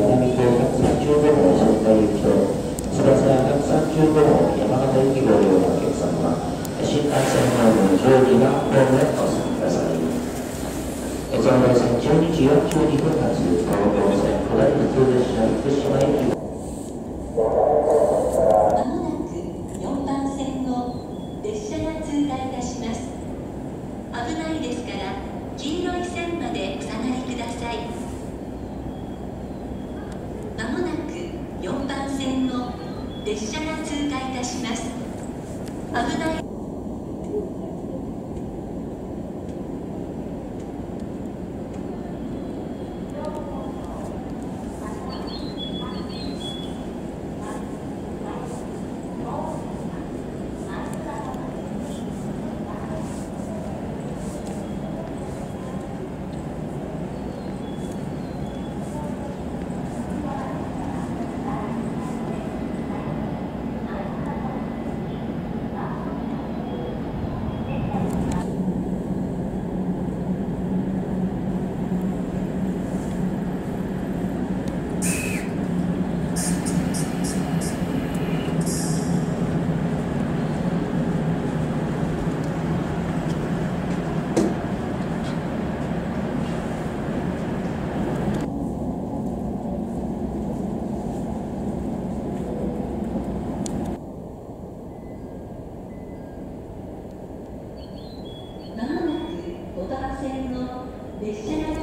柳島135号仙台行きと翼135号山形行きご利用のお客様は新幹線ホーム10時がホームへお進みください。在来線12時42分発東京線下り普通列車福島行きまもなく4番線の列車が通過いたします。危ないですから黄色い線までお下がりください。まもなく4番線の列車が通過いたします。危ない。まもなく5番線の列車が